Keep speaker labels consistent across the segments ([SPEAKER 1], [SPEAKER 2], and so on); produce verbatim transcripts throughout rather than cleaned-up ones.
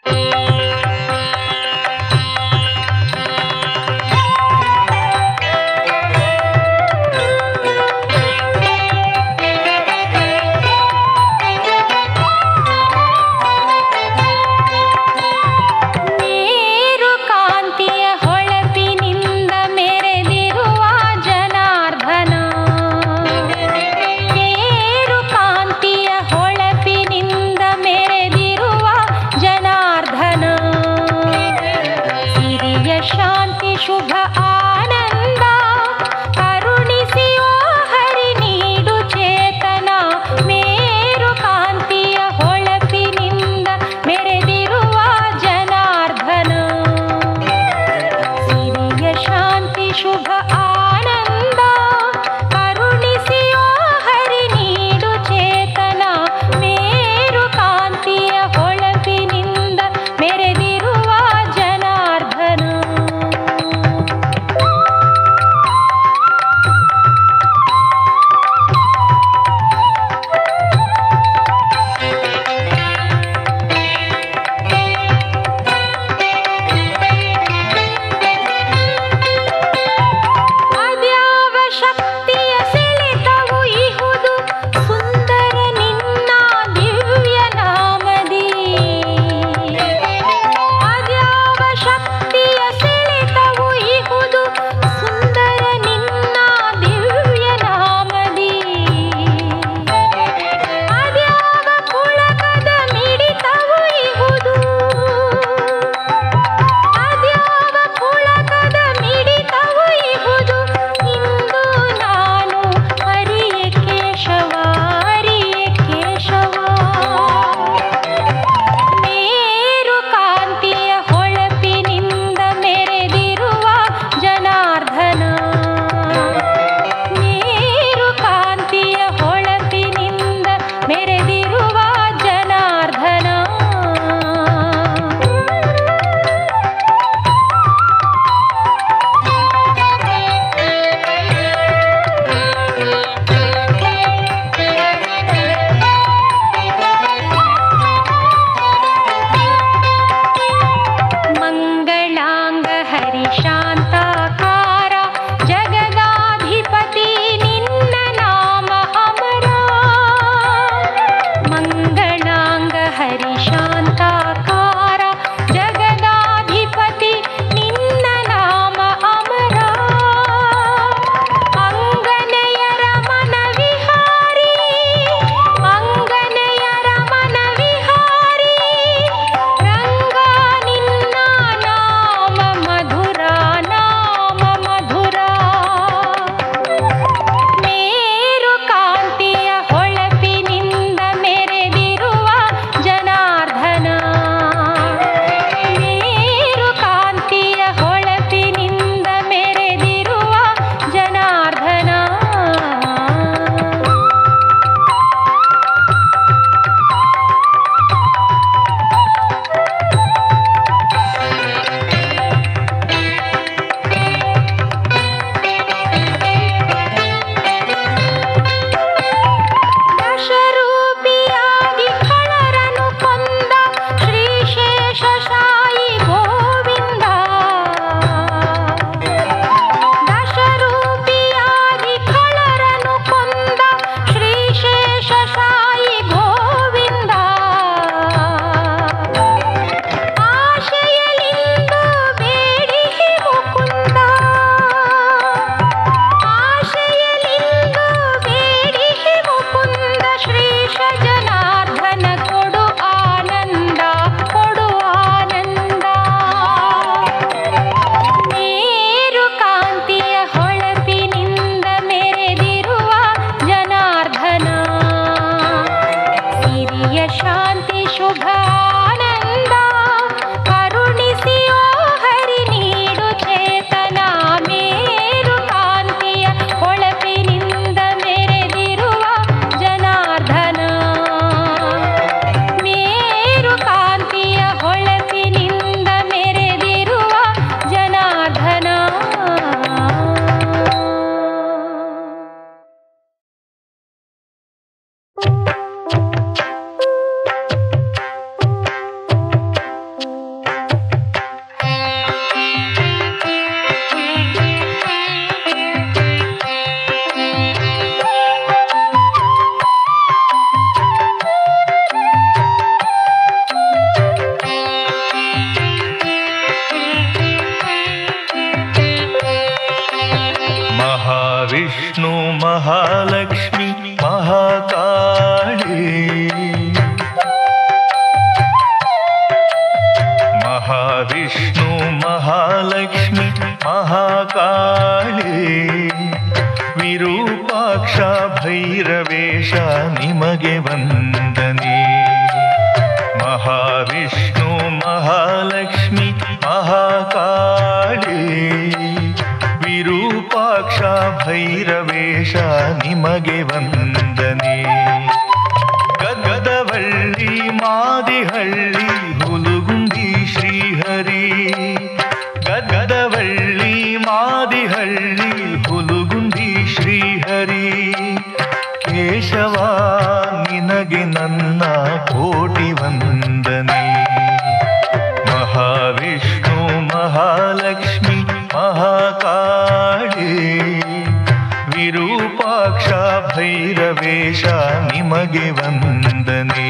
[SPEAKER 1] ಜನಾರ್ದನ महाविष्णु महालक्ष्मी महाकाಳಿ ವಿರೂಪಾಕ್ಷ ಭೈರವೇಶ ನಿಮಗೆ ವಂದನೆ. महाविष्णु महालक्ष्मी महाकाಳಿ ವಿರೂಪಾಕ್ಷ ಭೈರವೇಶ ನಿಮಗೆ ವಂದನೆ. ಗದವಳ್ಳಿ ಮಾದಿಹಳ್ಳಿ ಹುಲುಗುಂದಿ ಶ್ರೀಹರಿ. ಗದವಳ್ಳಿ ಮಾದಿಹಳ್ಳಿ ಹುಲುಗುಂದಿ ಶ್ರೀಹರಿ. ಕೇಶವ ನಿನಗೆ ನನ್ನ ಕೋಟಿ ವಂದನೆ. महाविष्णु महालक्ष्मी महाकाಳಿ ವಿರೂಪಾಕ್ಷ ಭೈರವೇಶ ನಿಮಗೆ ವಂದನೆ.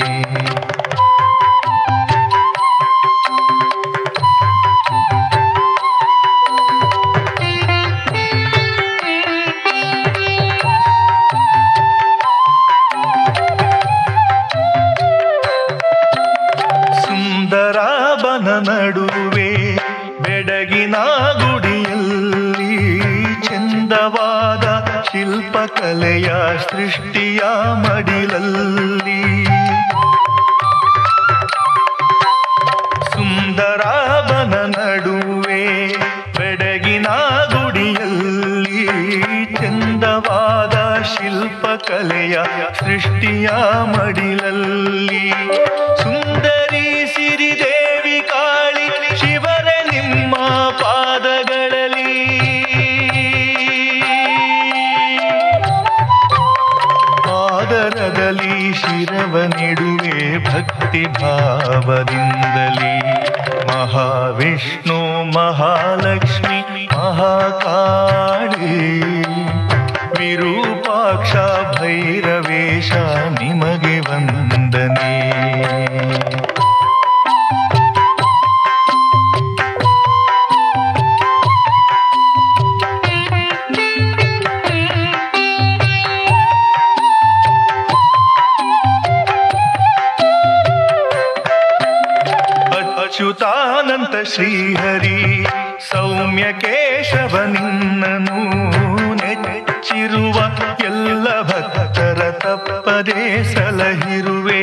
[SPEAKER 1] ಸುಂದರಾಬನ ನಡುವೆ ಬೆಡಗಿನ ಗುಡಿಯಲ್ಲಿ ಚಂದವಾದ ಶಿಲ್ಪಕಲೆಯ ಸೃಷ್ಟಿಯ ಮಡಿಲಲ್ಲಿ. ಸುಂದರಾಬನ ನಡುವೆ ಬೆಡಗಿನ ಗುಡಿಯಲ್ಲಿ ಚಂದವಾದ ಶಿಲ್ಪಕಲೆಯ ಸೃಷ್ಟಿಯ ಮಡಿಲಲ್ಲಿ. ಸುಂದರಿ ಸಿರಿದೇವಿ ಕಾಳಿ ಶಿವರ ನಿಮ್ಮ ಪಾದಗಳಲ್ಲಿ. ಪಾದರದಲ್ಲಿ ಶಿರವನಿಡುವೆ ಭಕ್ತಿ ಭಾವದಿಂದಲೇ. महाविष्णु महालक्ष्मी महाकाಳಿ ವಿರೂಪಾಕ್ಷ ಭೈರವೇಶ ನಿಮಗೆ ವಂದನೆ. ಅಚ್ಯುತಾನಂತ ಶ್ರೀಹರಿ ಸೌಮ್ಯ ಕೇಶವ ನಿನ್ನನು ನೆಚ್ಚಿರುವ ಎಲ್ಲ ಭಕ್ತರ ತಪ್ಪದೇ ಸಲಹಿರುವೆ.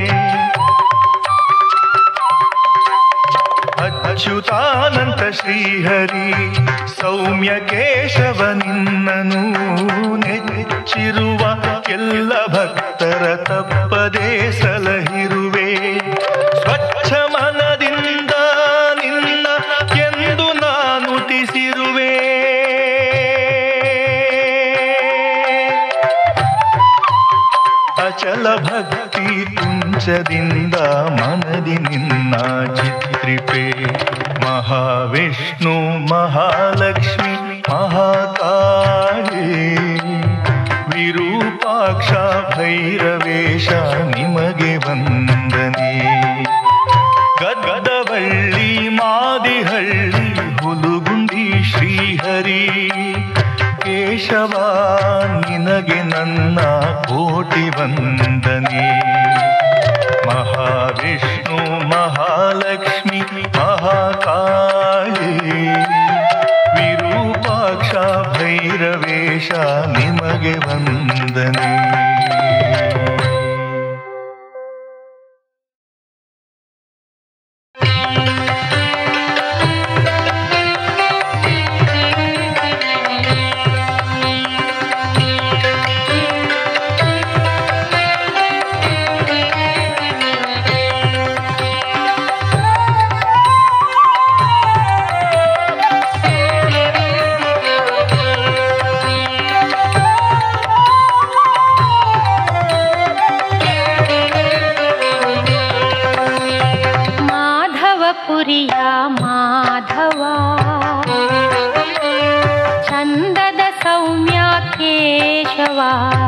[SPEAKER 1] ಅಚ್ಯುತಾನಂತ ಶ್ರೀಹರಿ ಸೌಮ್ಯ ಕೇಶವ ನಿನ್ನನು ನೆಚ್ಚಿರುವ ಎಲ್ಲ ಭಕ್ತರ ತಪ್ಪದೇ ಸಲಹಿರುವೆ. ಸ್ವಚ್ಛ ಮನದಿಂದ ನಿನ್ನ ಎಂದು ನಾನು ತಿಸಿರುವೆ. ಅಚಲ ಭಕ್ತಿ ಕುಂಚದಿಂದ ಮನದಿ ನಿನ್ನ ಚಿತ್ರಿಪೆ. महाविष्णु महालक्ष्मी महाकाಳಿ ವಿರೂಪಾಕ್ಷ ಭೈರವೇಶ ನಿಮಗೆ ವಂದನೆ. ಗದವಳ್ಳಿ ಮಾದಿಹಳ್ಳಿ ಹುಲುಗುಂದಿ ಶ್ರೀಹರಿ. ಕೇಶವ ನಿನಗೆ ನನ್ನ ಕೋಟಿ ವಂದನೆ. महाविष्णु महालक्ष्मी महाकाಳಿ ವಿರೂಪಾಕ್ಷ ಭೈರವೇಶ ನಿಮಗೆ ವಂದನೆ.
[SPEAKER 2] ಮಾಧವ ಚಂದದ ಸೌಮ್ಯ ಕೇಶವ.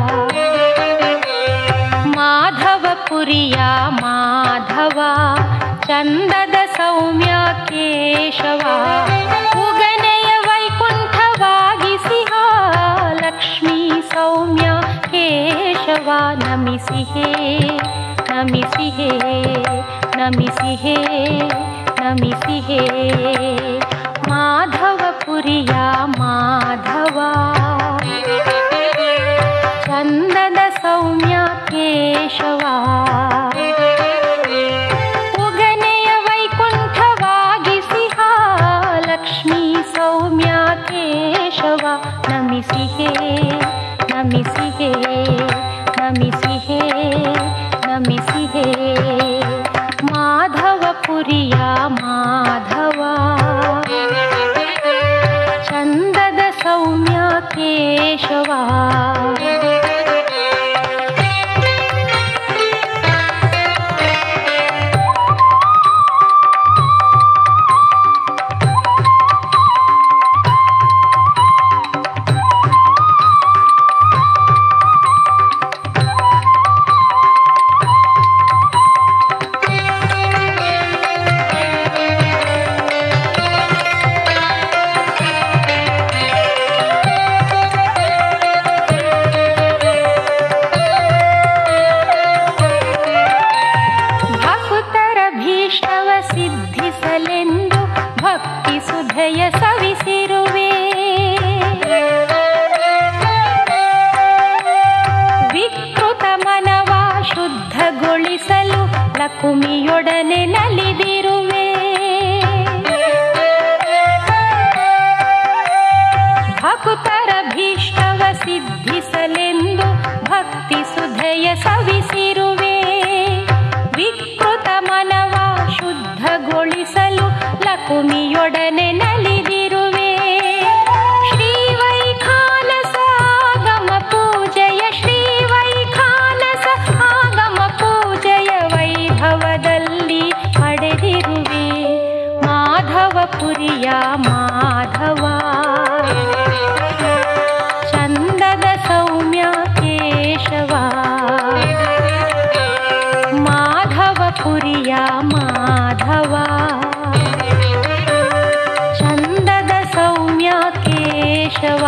[SPEAKER 2] ಮಾಧವಪುರಿಯ ಮಾಧವ ಚಂದದ ಸೌಮ್ಯ ಕೇಶವ. ಉಗನೆಯ ವೈಕುಂಠವಾಗಿಸಿಹ ಲಕ್ಷ್ಮೀ ಸೌಮ್ಯ ಕೇಶವ. ನಮಿಸಿಹೇ ನಮಿಸಿಹೇ ನಮಿಸಿಹೇ ನಮಿಸಿಹೇ ಮಾಧವಪುರಿಯ ಮಾಧವ ಚಂದದ ಸೌಮ್ಯ ಕೇಶವ ಉಗನೆಯ ವೈಕುಂಠವಾಗಿಸಿಹ ಲಕ್ಷ್ಮೀ ಸೌಮ್ಯ ಕೇಶವ ನಮಿಸಿಹೇ ನಮಿಸಿಹೇ ನಮಿಸಿಹೇ ನಮಿಸಿಹೇ ಮಾಧವಪುರಿಯ ಮಾಧವ ಚಂದದ ಸೌಮ್ಯ ಕೇಶವ ಕುಮಿಯೊಡನೆ ನಲಿದಿರುವೆ ಭಕ್ತರ ಭೀಷ್ಟವ ಸಿದ್ಧಿಸಲೆಂದು ಭಕ್ತಿ ಸುಧೆಯ ಸವಿಸಿರುವೆ ವಿಕೃತ ಮನವ ಶುದ್ಧಗೊಳಿಸಲು ಲಕುಮಿಯೊಡನೆ ನಲಿದಿರುವೆ ಶ್ರೀವೈಖಾನಸ ಆಗಮ ಪೂಜೆಯ ಶ್ರೀವೈಖಾನಸ ಆಗಮ ಪೂಜೆಯ ವೈಭವದಲ್ಲಿ ಪಡೆದಿರುವೆ ಮಾಧವಪುರಿಯ ಮಾಧವ ಚಂದದ ಸೌಮ್ಯ ಕೇಶವ ಮಾಧವಪುರಿಯ ಮಾಧವ ಚಂದದ ಸೌಮ್ಯ ಕೇಶವ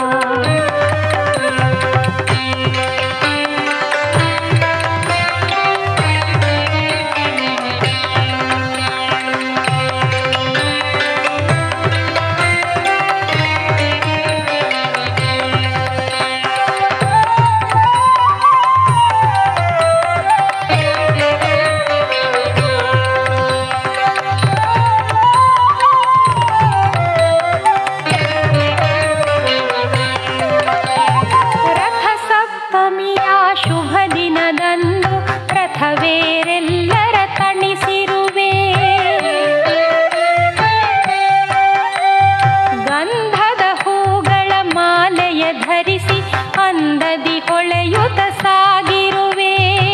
[SPEAKER 2] ರಥವೇರೆಲ್ಲರ ತಣಿಸಿರುವೆ ಗಂಧದ ಹೂಗಳ ಮಾಲೆಯ ಧರಿಸಿ ಅಂದದಿ ಹೊಳೆಯುತ್ತ ಸಾಗಿರುವೆ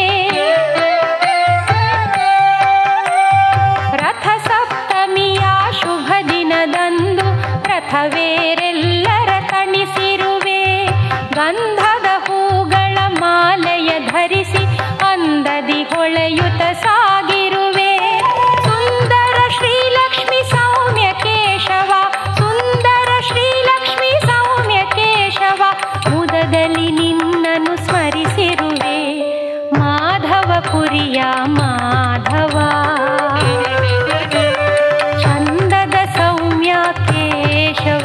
[SPEAKER 2] ರಥ ಸಪ್ತಮಿಯ ಶುಭ ದಿನದಂದು ರಥವೇರೆಲ್ಲರ ತಣಿಸಿರುವೆ ಗಂಧದ ಹೂಗಳ ಮಾಲೆಯ ಧರಿಸಿ ಅಂದದಿ ಹೊಳೆಯುತ್ತ ಸಾಗಿರುವೆ ಸುಂದರ ಶ್ರೀಲಕ್ಷ್ಮಿ ಸೌಮ್ಯ ಕೇಶವ ಸುಂದರ ಶ್ರೀಲಕ್ಷ್ಮಿ ಸೌಮ್ಯ ಕೇಶವ ಮುದದಲ್ಲಿ ನಿನ್ನನ್ನು ಸ್ಮರಿಸಿರುವೆ ಮಾಧವಪುರಿಯ ಮಾಧವ ಚಂದದ ಸೌಮ್ಯ ಕೇಶವ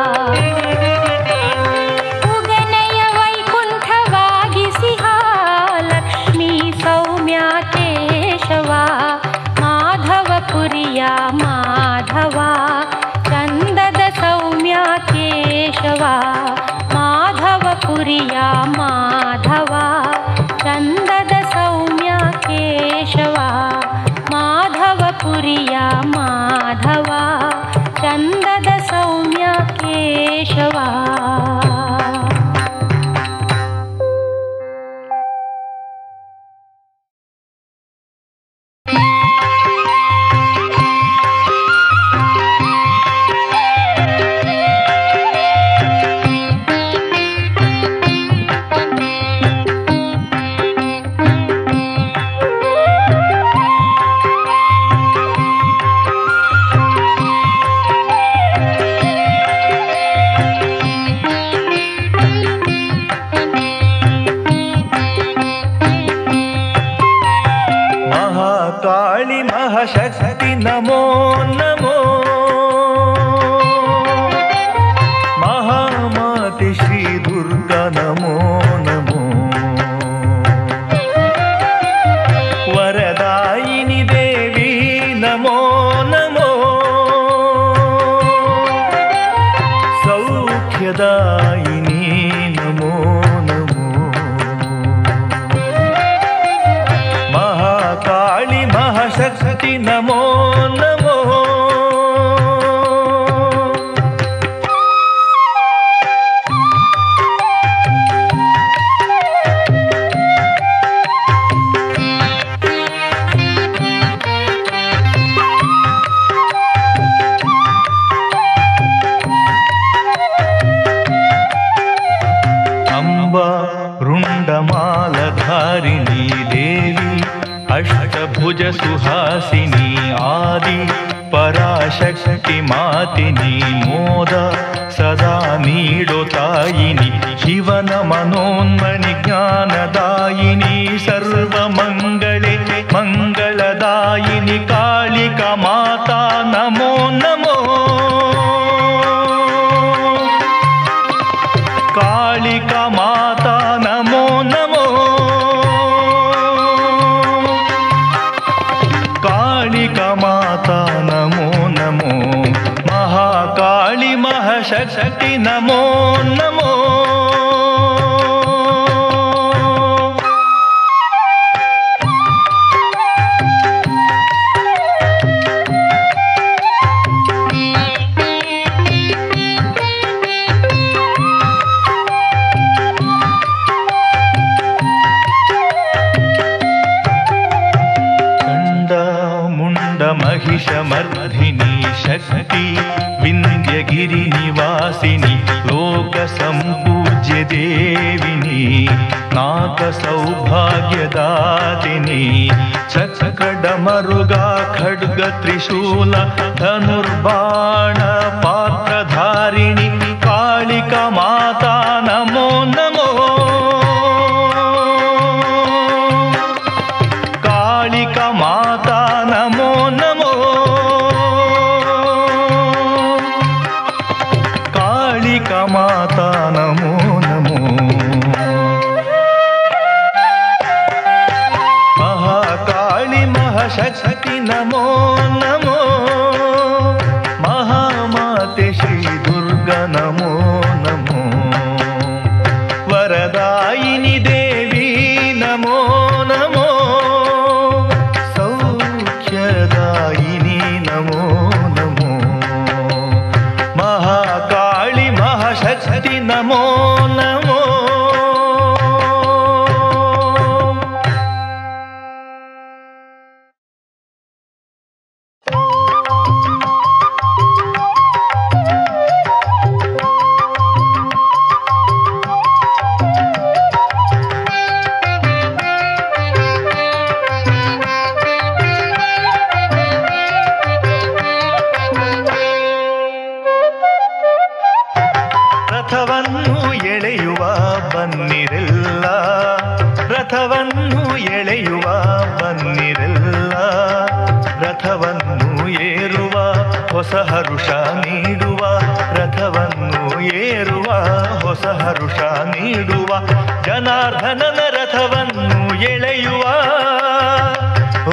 [SPEAKER 2] ಉಗನೆಯ ವೈಕುಂಠವಾಗಿಸಿಹ ಲಕ್ಷ್ಮೀ ಸೌಮ್ಯ ಕೇಶವ ಮಾಧವಪುರಿಯ ಮಾಧವ ಚಂದದ ಸೌಮ್ಯ ಕೇಶವ ಮಾಧವಪುರಿಯ ಮಾಧವ ಚಂದದ ಸೌಮ್ಯ ಕೇಶವ ಮಾಧವಪುರಿಯ ಮಾಧವ ಚಂದದ ಸೌಮ್ಯ ಕೇಶವ
[SPEAKER 1] काळि महाशक्ति नमो नमो महामाते श्री दुर्गा नमो नमो वरदायिनी देवी नमो नमो सौख्यदायिनी नमो नमो महाकाली महाशक्ति नमो नमो रुण्डमालधारिणी देवी अष्टभुज सुहासिनी आदि पराशक्ति मातिनी मोद सदा नीडो तायिनी शिवन मनोन्मणि ज्ञानदायिनी सर्वमङ्गले मङ्गलदायिनी कालिका माता नमो नमो कालिका माता नमो नमो कालिका माता नमो नमो महाकाली महाशक्ति नमो नमो महिषमर्धिनी शक्ति विंध्यगिरि निवासिनी लोक संपूज्य देविनी नाक सौभाग्यदातिनी चक्रडमरुगा खड्ग त्रिशूल धनुर्बाण पात्रधारिणी कालिका माता नमो नमो कालिका माता नमो नमो कालिका माता नमो नमो महाकाली महाशक्ति नमो नमो महामाते श्री दुर्गा नमो नमो वरदायिनी देवी नमो नमो सौख्यदायिनी नमो नमो महाकाली महाशक्ति नमो नमो ರಥವನ್ನು ಎಳೆಯುವ ಬನ್ನಿರೆಲ್ಲ ರಥವನ್ನು ಎಳೆಯುವ ಬನ್ನಿರೆಲ್ಲ ರಥವನ್ನು ಏರುವ ಹೊಸ ಹರುಷ ನೀಡುವ ರಥವನ್ನು ಏರುವ ಹೊಸ ಹರುಷ ನೀಡುವ ಜನಾರ್ದನನ ರಥವನ್ನು ಎಳೆಯುವ ಓ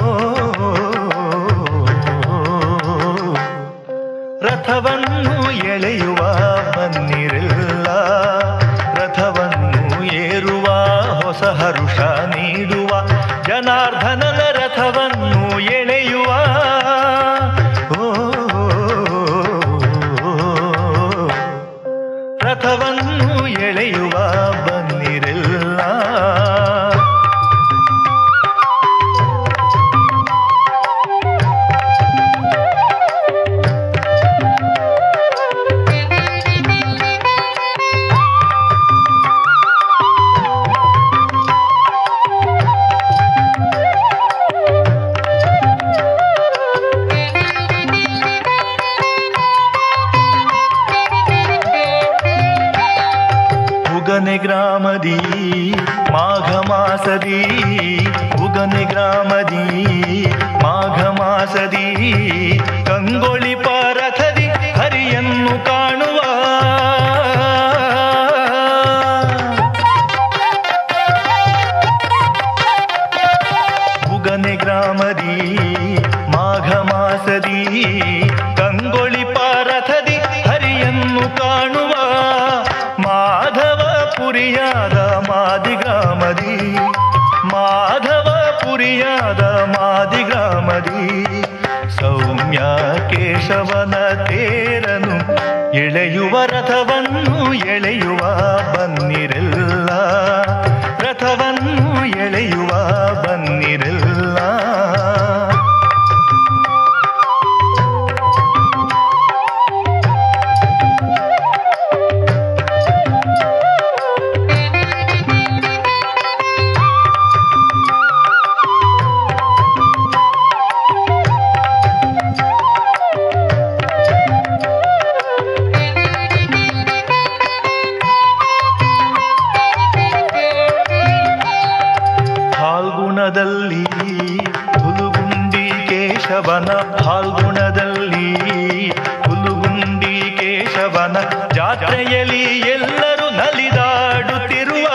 [SPEAKER 1] ರಥವನ್ನು ಎಳೆಯುವ ಬನ್ನಿರೆಲ್ಲ ರಥವನ್ನು ಏರುವ ಹೊಸ ಹರುಷ ನೀಡುವ ಜನಾರ್ದನನ ರಥವನ್ನು ಎಳೆಯುವ ಓ ರಥವನ್ನು ಎಳೆಯುವ ಬನ್ನಿರೆಲ್ಲ ಉಗನೆ ಗ್ರಾಮದಿ ಮಾಘ ಮಾಸದಿ ಉಗನೆ ಗ್ರಾಮದಿ ಮಾಘ ಮಾಸದಿ ಕಂಗೊಳಿ ಪರಥದಿ ಹರಿಯನ್ನು ಕಾಣುವ ಬುಗನೆ ಗ್ರಾಮದಿ ಮಾಘ ಮಾಸದಿ ಕಂಗೊಳಿ ಪರಥದಿ ಹರಿಯನ್ನು ಕಾಣುವ ಮಾಧವ ಪುರಿಯಾದ ಮಾದಿಗ್ರಾಮದಿ ಮಾಧವ ಪುರಿಯಾದ ಮಾದಿಗ್ರಾಮದಿ ಸೌಮ್ಯ ಕೇಶವನ ತೇರನು ಎಳೆಯುವ ರಥವನ್ನು ಎಳೆಯುವ ಬನ್ನಿರೆಲ್ಲ ರಥವನ್ನು ಎಳೆಯುವ ಬನ್ನಿರೆಲ್ಲ ಫಾಲ್ಗುಣದಲ್ಲಿ ಹುಲುಗುಂಡಿ ಕೇಶವನ ಫಾಲ್ಗುಣದಲ್ಲಿ ಹುಲುಗುಂಡಿ ಕೇಶವನ ಜಾತ್ರೆಯಲ್ಲಿ ಎಲ್ಲರೂ ನಲಿದಾಡುತ್ತಿರುವ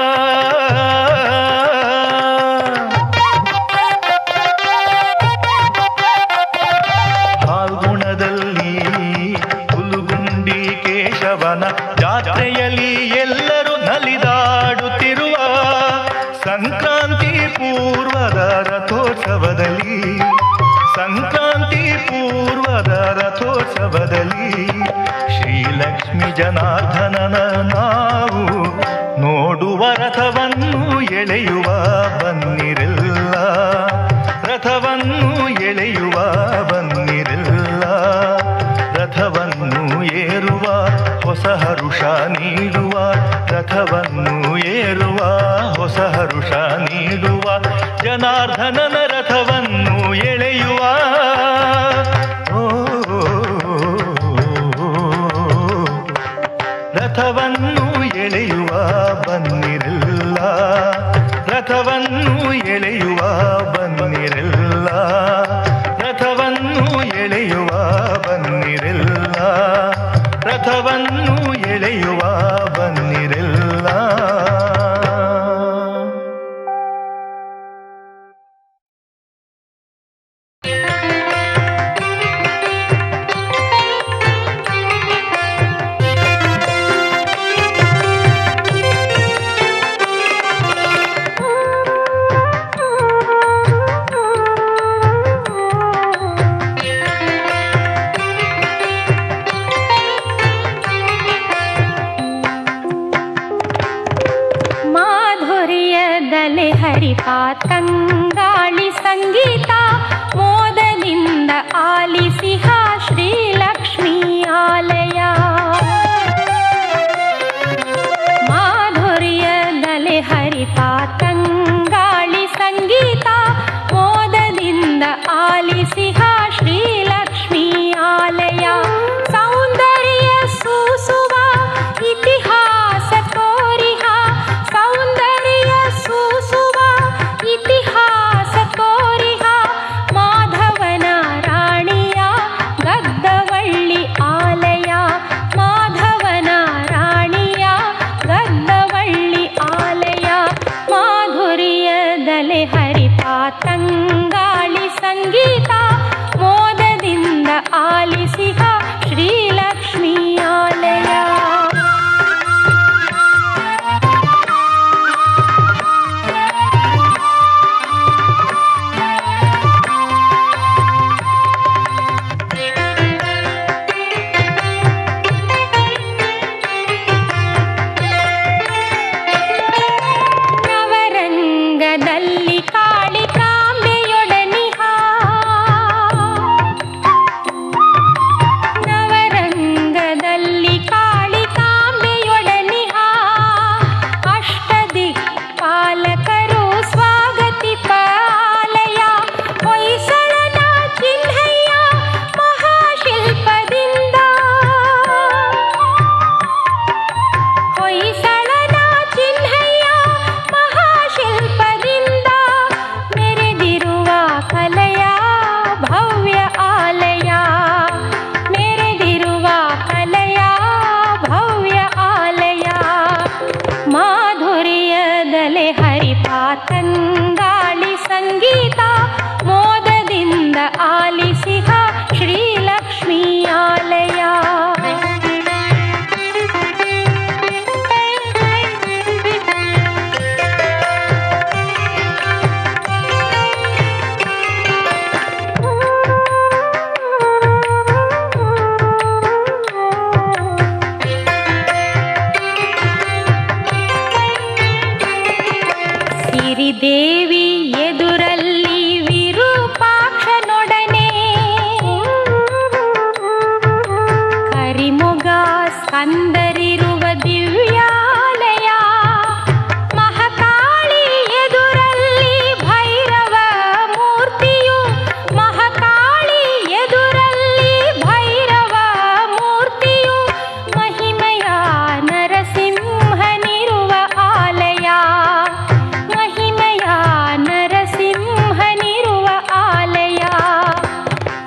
[SPEAKER 1] ಫಾಲ್ಗುಣದಲ್ಲಿ ಹುಲುಗುಂಡಿ ಕೇಶವನ ಜಾತ್ರೆಯಲ್ಲಿ ಎಲ್ಲರೂ ನಲಿದಾಡುತ್ತಿರುವ ಸಂಕ್ರಾಂತಿ ಪೂರ್ವದ ರಥೋತ್ಸವದಲ್ಲಿ ಸಂಕ್ರಾಂತಿ ಪೂರ್ವದ ರಥೋತ್ಸವದಲ್ಲಿ ಶ್ರೀಲಕ್ಷ್ಮಿ ಜನಾರ್ದನನ ನಾವು ನೋಡುವ ರಥವನ್ನು ಎಳೆಯುವ ಬನ್ನಿರೆಲ್ಲ ರಥವನ್ನು ಎಳೆಯುವ ಬನ್ನಿರೆಲ್ಲ ರಥವನ್ನು ಏರುವ ಹೊಸ ಹರುಷ ನೀಡುವ ರಥವನ್ನು ಏರುವ ಹೊಸ ಹರುಷ ನೀಡುವ ಜನಾರ್ದನನ ರಥವನ್ನು ಎಳೆಯುವ ಓ ರಥವನ್ನು ಎಳೆಯುವ ಬನ್ನಿರೆಲ್ಲ ರಥವನ್ನು ಎಳೆಯುವ ಬನ್ನಿರೆಲ್ಲ ರಥವನ್ನು ಎಳೆಯುವ ಬನ್ನಿರೆಲ್ಲ ರಥವನ್ನು ಎಳೆಯುವ ಬನ್ನಿರೆಲ್ಲ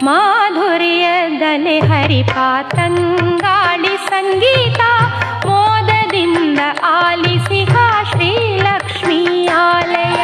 [SPEAKER 2] ಮಾಧುರ್ಯದಲ್ಲಿ ಹರಿಪಾ ತಂಗಾಳಿ ಸಂಗೀತ ಮೋದದಿಂದ ಆಲಿಸಿಹ ಶ್ರೀಲಕ್ಷ್ಮೀ ಆಲಯ.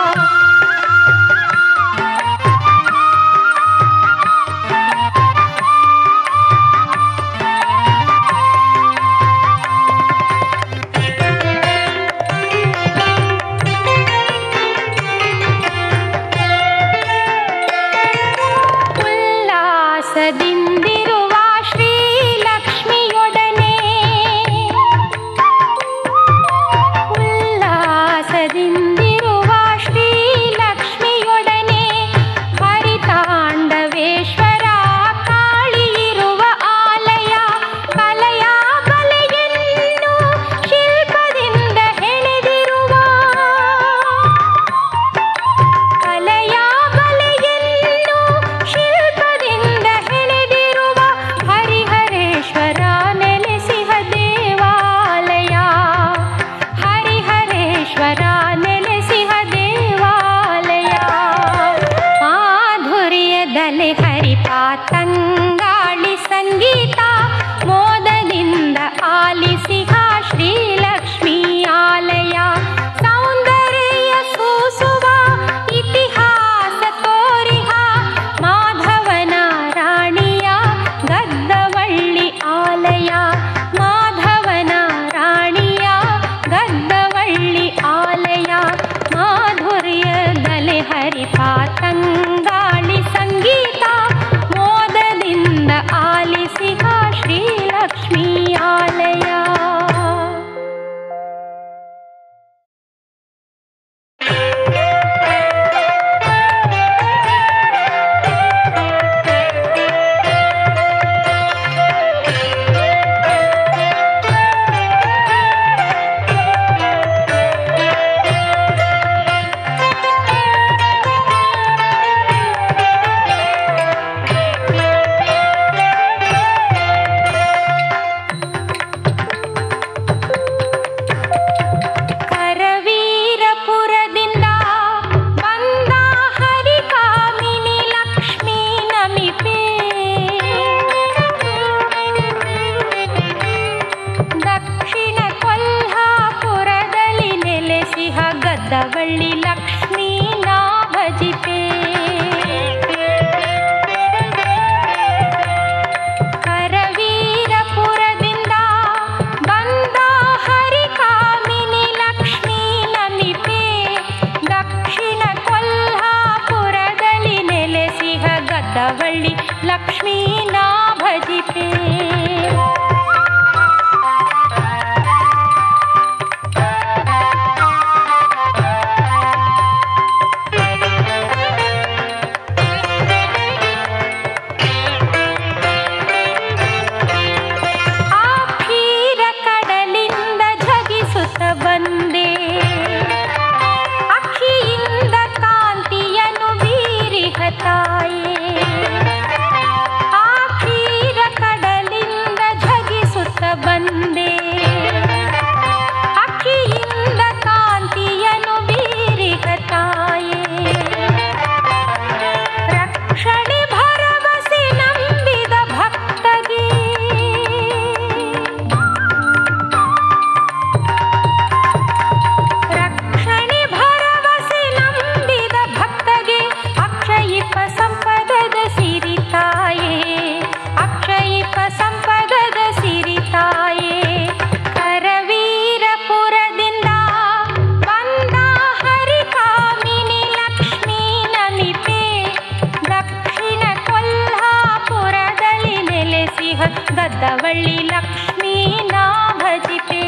[SPEAKER 2] ಉಲ್ಲಾಸದಿಂದಿರುವ ಶ್ರೀಲಕ್ಷ್ಮಿಯೊಡನೆ ಉಲ್ಲಾಸದಿಂದಿರುವ ಶ್ರೀಲಕ್ಷ್ಮಿಯೊಡನೆ ಹರಿತಾಂಡವೇಶ್ವರ ಕಾಳಿಯಿರುವ ಆಲಯ. ಕಲೆಯ ಬಲೆಯನ್ನು ಶಿಲ್ಪದಿಂದ ಹೆಣೆದಿರುವ ಕಲೆಯ ಬಲೆಯನ್ನು ಶಿಲ್ಪದಿಂದ ಹೆಣೆದಿರುವ ಹರಿಹರೇಶ್ವರ ನೆಲೆಸಿಹ ದೇವಾಲಯ. ಹರಿಹರೇಶ್ವರ ನೆಲೆಸಿಹ ದೇವಾಲಯ. ಮಾಧುರ್ಯದಲ್ಲಿ ಹರಿಪಾ ತಂಗಾಳಿ ಸಂಗೀತ ಮೋದದಿಂದ ಆಲಿಸಿಹ ಶ್ರೀಲಕ್ಷ್ಮೀ ಆಲಯ. ಸೌಂದರ್ಯ ಸೂಸುವ ಇತಿಹಾಸ ತೋರಿಹ ಮಾಧವನ ರಾಣಿಯ ಗದ್ದವಳ್ಳಿ ಆಲಯ. ಮಾಧವನ ರಾಣಿಯ ಗದ್ದವಳ್ಳಿ ಆಲಯ. ಮಾಧುರ್ಯದಲ್ಲಿ ಹರಿಪಾ ತಂಗಾಳಿ ಸಂಗೀತ ಮೋದದಿಂದ ಆಲಿಸಿಹ ಶ್ರೀಲಕ್ಷ್ಮೀ ಆಲಯ. ಕರವೀರಪುರದಿಂದ ಬಂದ ಹರಿಕಾಮಿನಿ ಲಕ್ಷ್ಮೀ ನಮಿಪೆ. ದಕ್ಷಿಣ ಕೊಲ್ಹಾಪುರದಲ್ಲಿ ನೆಲೆಸಿಹ ಗದ್ದವಳ್ಳಿ ಲಕ್ಷ್ಮೀ ನಾ ಭಜಿಪೆ. ಕರವೀರಪುರದಿಂದ ಬಂದ ಹರಿಕಾಮಿನಿ ಲಕ್ಷ್ಮೀ ನಮಿಪೆ. ದಕ್ಷಿಣ ಕೊಲ್ಹಾಪುರದಲ್ಲಿ ನೆಲೆಸಿಹ ಗದ್ದವಳ್ಳಿ ಲಕ್ಷ್ಮೀ ನಾ ಭಜಿಪೆ. ಆ ಕ್ಷೀರ ಕಡಲಿಂದ ಝಗಿಸುತ್ತ ಬಂದೆ. ಅಕ್ಷಿಯಿಂದ ಕಾಂತಿಯನ್ನು ಬೀರಿಹ ತಾಯೇ. ಆ ಕ್ಷೀರ ಕಡಲಿಂದ ಝಗಿಸುತ್ತ ಬಂದೆ. ಅಕ್ಷಿಯಿಂದ ಕಾಂತಿಯನ್ನು ಬೀರಿಹ ತಾಯೇ. ರಕ್ಷಣೆ ಭರವಸೆ ನಂಬಿದ ಭಕ್ತಗೆ ರಕ್ಷಣೆ ಭರವಸೆ ನಂಬಿದ ಭಕ್ತಗೆ ಅಕ್ಷಯಿಪ ಸಂಪದದ ಸಿರಿತಾಯೇ. ಅಕ್ಷಯಿಪ ಸಂಪದದ ಸಿರಿತಾಯೇ. ಕರವೀರಪುರದಿಂದ ಬಂದ ಹರಿಕಾಮಿನಿ ಲಕ್ಷ್ಮೀ ನಮಿಪೆ. ದಕ್ಷಿಣ ಕೊಲ್ಹಾಪುರದಲ್ಲಿ ನೆಲೆಸಿಹ ಗದ್ದವಳ್ಳಿ ಲಕ್ಷ್ಮೀ ನಾ ಭಜಿಪೆ.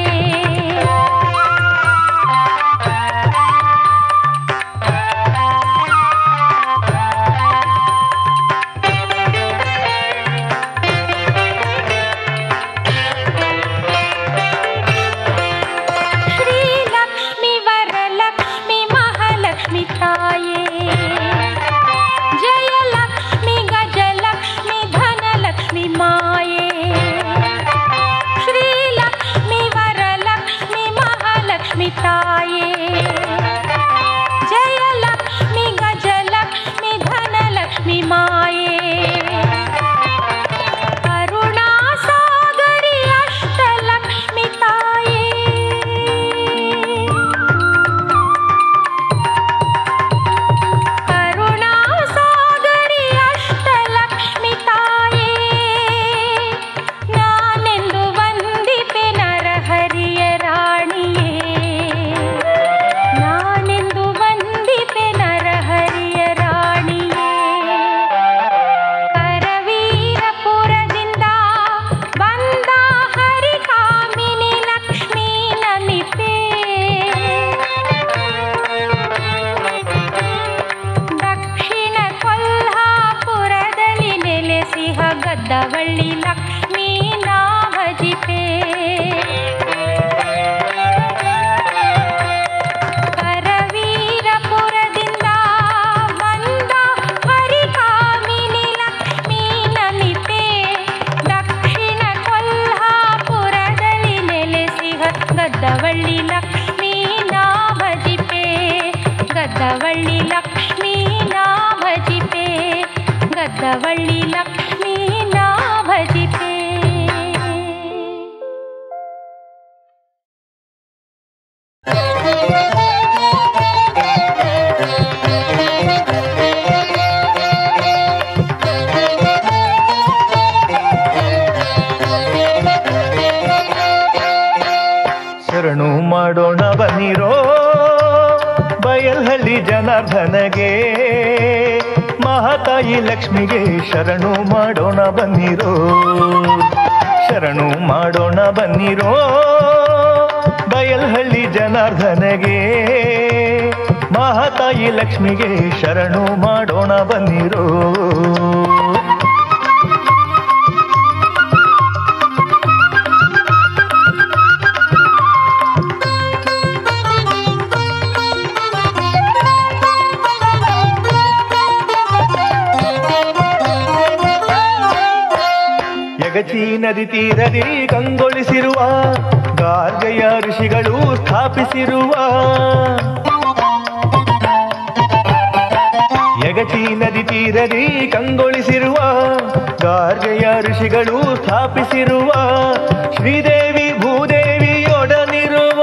[SPEAKER 2] ಶ್ರೀಲಕ್ಷ್ಮಿ ವರಲಕ್ಷ್ಮಿ ಮಹಾಲಕ್ಷ್ಮಿ ತಾಯೇ. ಜಯಲಕ್ಷ್ಮಿ ಗಜಲಕ್ಷ್ಮಿ ಧನಲಕ್ಷ್ಮಿ ಮಾಯೇ. ಗದ್ದವಳ್ಳಿ ಲಕ್ಷ್ಮೀ ನಾ ಭಜಿಪೆ. ಕರವೀರಪುರದಿಂದ ಬಂದ ಹರಿಕಾಮಿನಿ ಲಕ್ಷ್ಮೀ ನಮಿಪೆ. ದಕ್ಷಿಣ ಕೊಲ್ಹಾಪುರದಲ್ಲಿ ನೆಲೆಸಿಹ ಗದ್ದವಳ್ಳಿ ಲಕ್ಷ್ಮೀ ನಾ ಭಜಿಪೆ. ಗದ್ದವಳ್ಳಿ ಲಕ್ಷ್ಮೀ ನಾ ಭಜಿಪೆ. ಗದ್ದವಳ್ಳಿ ಲಕ್ಷ್ಮೀ ನಾ ಭಜಿಪೆ.
[SPEAKER 1] ಶರಣು ಮಾಡೋಣ ಬನ್ನಿರೋ ಬಯಲ್ಹಳ್ಳಿ ಜನಾರ್ದನಗೆ. ಮಹಾತಾಯಿ ಲಕ್ಷ್ಮಿಗೆ ಶರಣು ಮಾಡೋಣ ಬನ್ನಿರೋ. ಶರಣು ಮಾಡೋಣ ಬನ್ನಿರೋ ಬಯಲ್ಹಳ್ಳಿ ಜನಾರ್ದನಗೆ. ಮಹಾತಾಯಿ ಲಕ್ಷ್ಮಿಗೆ ಶರಣು ಮಾಡೋಣ ಬನ್ನಿರೋ. ಯಗಚಿ ನದಿ ತೀರದಿ ಕಂಗೊಳಿಸಿರುವ ಗಾರ್ಗಯ ಋಷಿಗಳು ಸ್ಥಾಪಿಸಿರುವ. ಯಗಚಿ ನದಿ ತೀರದಿ ಕಂಗೊಳಿಸಿರುವ ಗಾರ್ಗಯ ಋಷಿಗಳು ಸ್ಥಾಪಿಸಿರುವ. ಶ್ರೀದೇವಿ ಭೂದೇವಿಯೊಡನಿರುವ.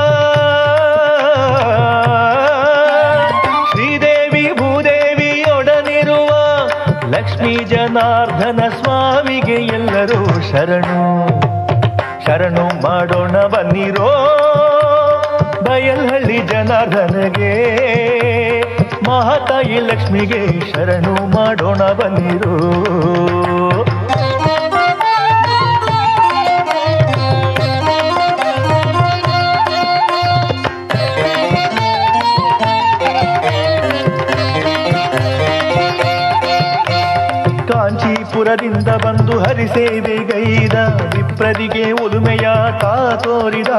[SPEAKER 1] ಶ್ರೀದೇವಿ ಭೂದೇವಿಯೊಡನಿರುವ ಲಕ್ಷ್ಮೀ ಜನಾರ್ದನ ಸ್ವಾಮಿಗೆ ಎಲ್ಲರೂ ಶರಣು. ಶರಣು ಮಾಡೋಣ ಬನ್ನಿರೋ ಬಯಲ್ಹಳ್ಳಿ ಜನಾರ್ದನಗೆ. ಮಹಾತಾಯಿ ಲಕ್ಷ್ಮಿಗೆ ಶರಣು ಮಾಡೋಣ ಬನ್ನಿರೋ. ಕಾಂಚೀಪುರದಿಂದ ಬಂದು ಹರಿಸೇವೆಗೈದ ವಿಪ್ರರಿಗೆ ಒಲುಮೆಯ ತಾ ತೋರಿದ.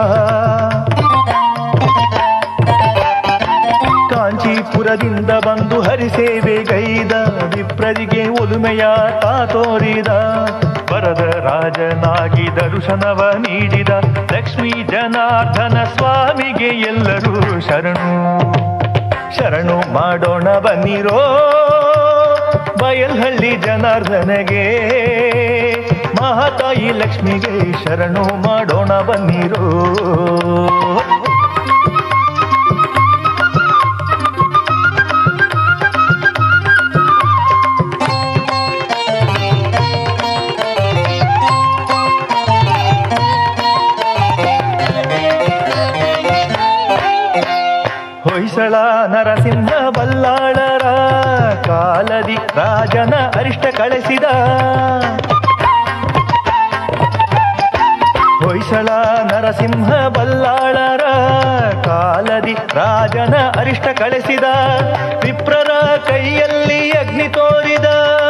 [SPEAKER 1] ಕಾಂಚೀಪುರದಿಂದ ಬಂದು ಹರಿಸೇವೆಗೈದ ವಿಪ್ರರಿಗೆ ಒಲುಮೆಯ ತಾ ತೋರಿದ. ವರದ ರಾಜನಾಗಿ ದರ್ಶನವ ನೀಡಿದ ಲಕ್ಷ್ಮೀ ಜನಾರ್ದನ ಸ್ವಾಮಿಗೆ ಎಲ್ಲರೂ ಶರಣು. ಶರಣು ಮಾಡೋಣ ಬನ್ನಿರೋ ಬಯಲ್ಹಳ್ಳಿ ಜನಾರ್ದನಗೆ. ಮಹಾತಾಯಿ ಲಕ್ಷ್ಮಿಗೆ ಶರಣು ಮಾಡೋಣ ಬನ್ನಿರೋ. ಹೊಯ್ಸಳ ನರಸಿಂಹ ಬಲ್ಲಾಳರ ಕಾಲದಿ ರಾಜನ ಅರಿಷ್ಟ ಕಳಿಸಿದ. ಹೊಯ್ಸಳ ನರಸಿಂಹ ಬಲ್ಲಾಳರ ಕಾಲದಿ ರಾಜನ ಅರಿಷ್ಟ ಕಳಿಸಿದ. ವಿಪ್ರರ ಕೈಯಲ್ಲಿ ಅಗ್ನಿ ತೋರಿದ.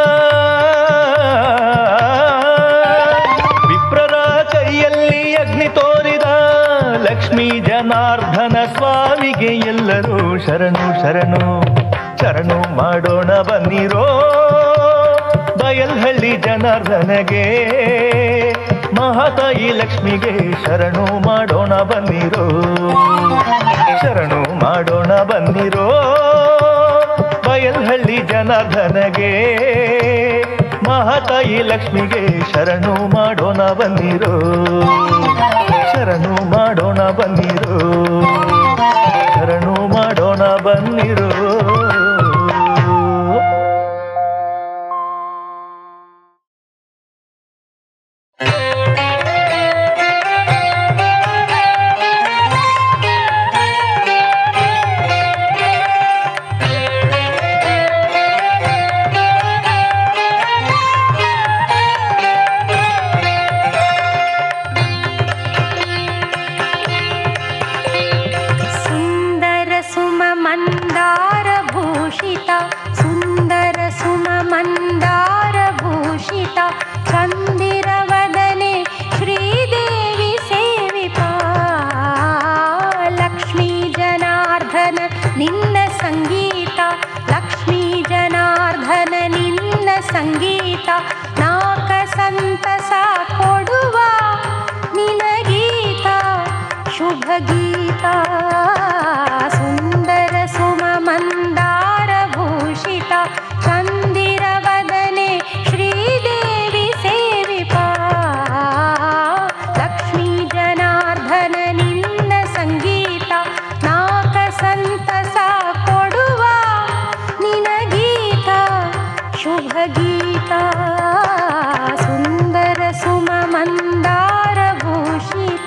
[SPEAKER 1] ವಿಪ್ರರ ಕೈಯಲ್ಲಿ ಅಗ್ನಿ ತೋರಿದ ಲಕ್ಷ್ಮೀ ಜನಾರ್ದನ ಸ್ವಾಮಿಗೆ ಎಲ್ಲರೂ ಶರಣು. ಶರಣು ಶರಣು ಮಾಡೋಣ ಬನ್ನಿರೋ ಬಯಲ್ಹಳ್ಳಿ ಜನಾರ್ದನಗೆ. ಮಹಾತಾಯಿ ಲಕ್ಷ್ಮಿಗೆ ಶರಣು ಮಾಡೋಣ ಬನ್ನಿರೋ. ಶರಣು ಮಾಡೋಣ ಬನ್ನಿರೋ ಬಯಲ್ಹಳ್ಳಿ ಜನಾರ್ದನಗೆ. ಮಹಾತಾಯಿ ಲಕ್ಷ್ಮಿಗೆ ಶರಣು ಮಾಡೋಣ ಬನ್ನಿರೋ. ಶರಣು ಮಾಡೋಣ ಬನ್ನಿರೋ. ಶರಣು ಮಾಡೋಣ ಬನ್ನಿರೋ.
[SPEAKER 2] ಸುಂದರ ಸುಮ ಮಂದ ಭೂಷಿತ ನಾಕ ಸಂತಸ ಕೊಡುವ ನಿನಗೀತ ಶುಭ ಗೀತ ಸುಂದರ ಸುಮ ಮಂದಾರ ಭೂಷಿತ ಚಂದಿರ ವದನೆ ಶ್ರೀದೇವಿ ಸೇವಿಪ ಲಕ್ಷ್ಮೀ ಜನಾರ್ದನ ನಿನ್ನ ಸಂಗೀತ ನಾಕ ಸಂತಸ ಕೊಡುವ ನಿನಗೀತ ಶುಭ ಗೀತ ಸುಂದರ ಸುಮ ಮಂದಾರ ಭೂಷಿತ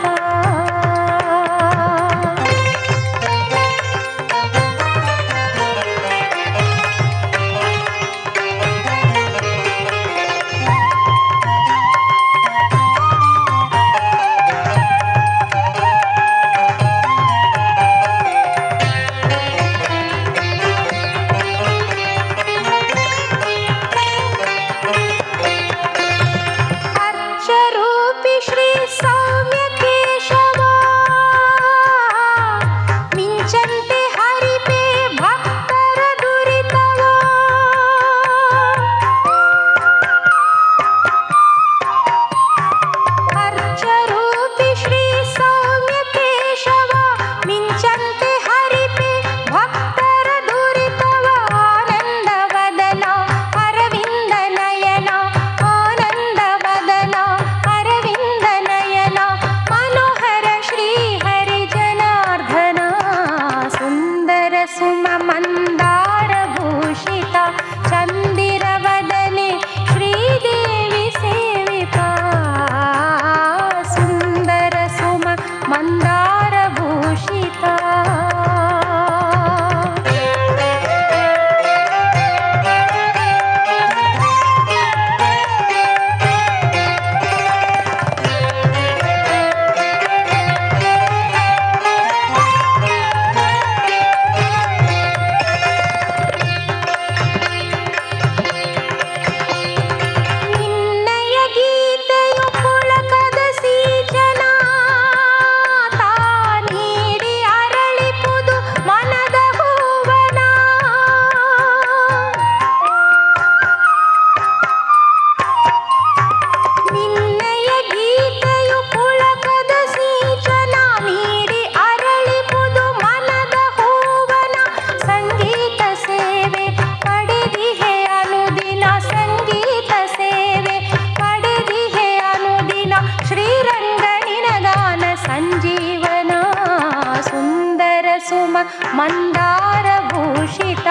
[SPEAKER 2] ಮಂದಾರ ಭೂಷಿತ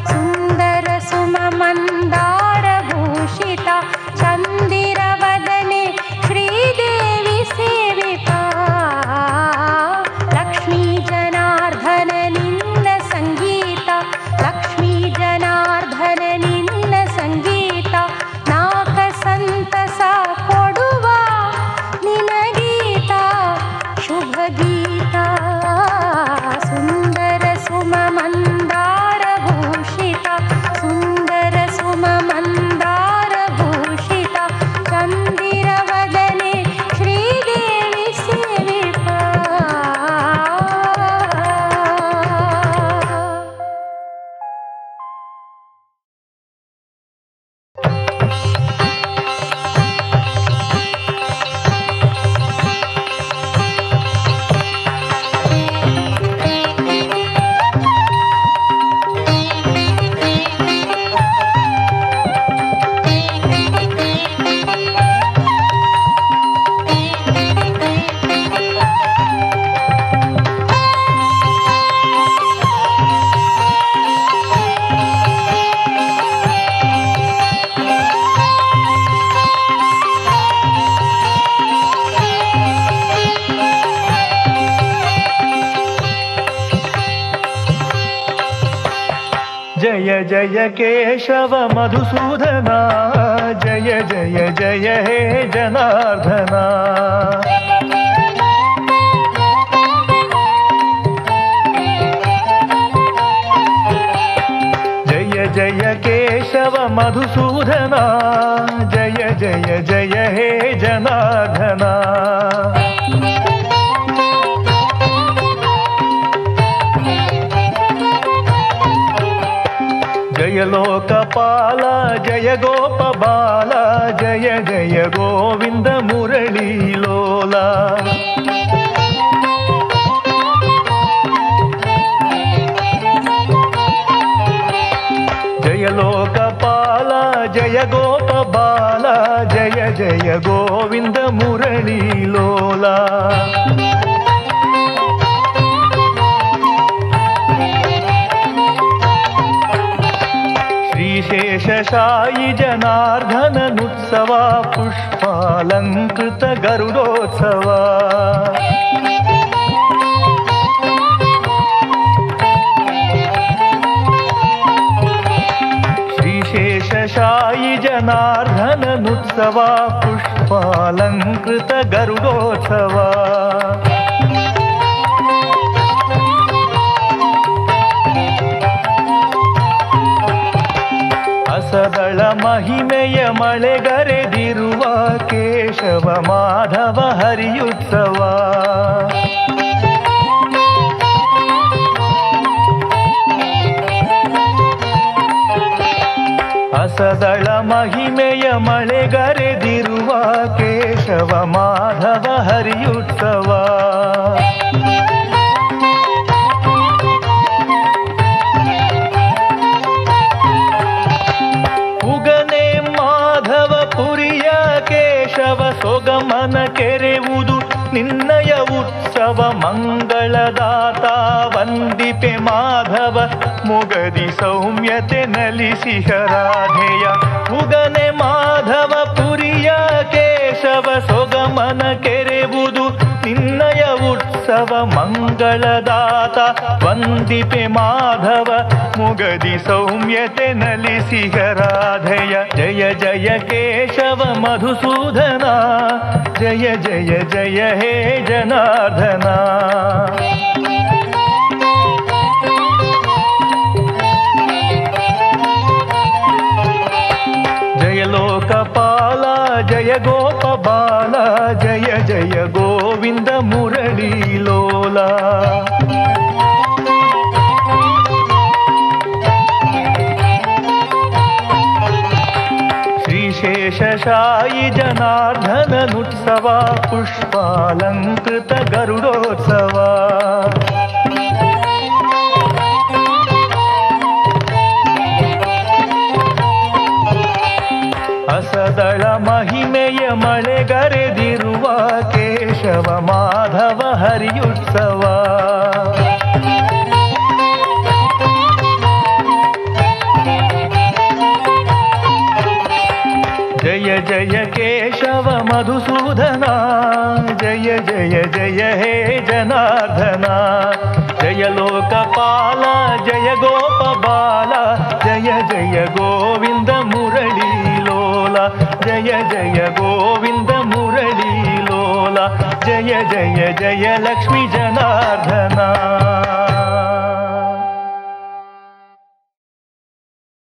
[SPEAKER 2] ಸುಂದರ ಸುಮ ಮಂದಾರ ಭೂಷಿತ ಚಂದಿರ ವದನೆ ಶ್ರೀದೇವಿ ಸೇವಿತ ಲಕ್ಷ್ಮೀ ಜನಾರ್ದನ ನಿನ್ನ ಸಂಗೀತ ಲಕ್ಷ್ಮೀ ಜನಾರ್ದನ ನಿನ್ನ ಸಂಗೀತ ನಾಕ ಸಂತಸ ಕೊಡುವ ನಿನಗೀತ ಶುಭ ಗೀತ ಸುಂದರ ಸುಮ ಮಂದಾರ ಭೂಷಿತ ಸುಂದರ ಸುಮ ಮಂದಾರ ಭೂಷಿತ ಚಂದಿರ ವದನೆ ಶ್ರೀದೇವಿ ಸೇವಿಪ
[SPEAKER 1] जय जय केशव मधुसूदना जय जय जय हे जनार्दना जय जय केशव मधुसूदना जय जय जय हे जनार्दना ಲೋಕಪಾಲ ಜಯ ಗೋಪಬಾಲ ಜಯ ಜಯ ಗೋವಿಂದ ಮುರಳಿ ಲೋಲ. ಜಯ ಲೋಕಪಾಲ ಜಯ ಗೋಪಬಾಲ ಜಯ ಜಯ ಗೋವಿಂದ ಮುರಳಿ ಲೋಲ. ಶ್ರೀಶೇಷಶಾಯಿ ಜನಾರ್ದನನುತ್ಸವ ಪುಷ್ಪಾಲಂಕೃತ ಗರುಡೋತ್ಸವ. ಶ್ರೀಶೇಷಶಾಯಿ ಜನಾರ್ದನನುತ್ಸವ ಪುಷ್ಪಾಲಂಕೃತ ಗರುಡೋತ್ಸವ. ಅಸದಳ ಮಹಿಮೆಯ ಮಳೆಗರೆದಿರುವ ಕೇಶವ ಮಾಧವ ಹರಿಯುತ್ಸವ. ಅಸದಳ ಮಹಿಮೆಯ ಮಳೆಗರೆದಿರುವ ಕೇಶವ ಮಾಧವ ಹರಿಯುತ್ಸವ. ಉಗನೆ ಮಾಧವ ಪುರಿಯ ಕೇಶವ ಸೊಗಮನ ಕೆರೆವುದು ನಿನ್ನಯ ಉತ್ಸವ ಮಂಗಳದಾತ ವಂದಿಪೆ ಮಾಧವ ಮೊಗದಿ ಸೌಮ್ಯತೆ ನಲಿಸಿಹ ರಾಧೆಯ. ಉಗನೆ ಮಾಧವ ಪುರಿಯ ಕೇಶವ ಸೊಗಮನ ಕೆರೆವುದು ನಿನ್ನಯ ಉತ್ಸವ ಮಂಗಳದಾತ ವಂದಿಪೆ ಮಾಧವ ಮೊಗದಿ ಸೌಮ್ಯತೆ ನಲಿಸಿಹ ರಾಧೆಯ. ಜಯ ಜಯ ಕೇಶವ ಮಧುಸೂದನ ಜಯ ಜಯ ಜಯ ಹೇ ಜನಾರ್ದನ. ಜಯ ಲೋಕಪಾಲ ಜಯ ಗೋಪಬಾಲ ಜಯ ಜಯ ಗೋವಿಂದ ಮುರಳಿ ಲೋಲ. ಶ್ರೀಶೇಷಶಾಯಿ ಜನಾರ್ದನನುತ್ಸವ ಪುಷ್ಪಾಲಂಕೃತ ಗರುಡೋತ್ಸವ. ಅಸದಳ ಮಹಿಮೆಯ ಮಳೆಗರೆದಿರುವ ಕೇಶವ ಮಾಧವ ಹರಿಯುತ್ಸವ. ಜಯ ಜಯ ಕೇಶವ ಮಧುಸೂದನ ಜಯ ಜಯ ಜಯ ಹೇ ಜನಾರ್ದನ. ಜಯ ಲೋಕಪಾಲ ಜಯ ಗೋಪಬಾಲ ಜಯ ಜಯ ಗೋವಿಂದ ಮುರಳಿ ಲೋಲ. ಜಯ ಜಯ ಗೋವಿಂದ ಮುರಳಿ ಲೋಲ. ಜಯ ಜಯ ಜಯ ಲಕ್ಷ್ಮೀ ಜನಾರ್ದನ.